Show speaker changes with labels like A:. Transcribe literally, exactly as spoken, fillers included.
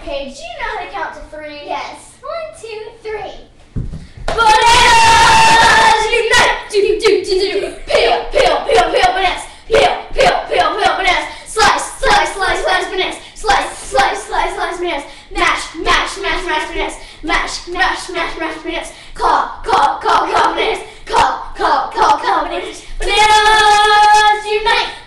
A: Okay, do you know how to count to three?
B: Yes. One, two, three.
A: Bananas unite! Do do do do do. Peel, peel, peel, peel bananas. Peel, peel, peel, peel bananas. Slice, slice, slice, slice bananas. Slice, slice, slice, slice bananas. Mash, mash, mash, mash bananas. Mash, mash, mash, mash bananas. Call, call, call, call bananas. Call, call, call, call bananas. Bananas unite!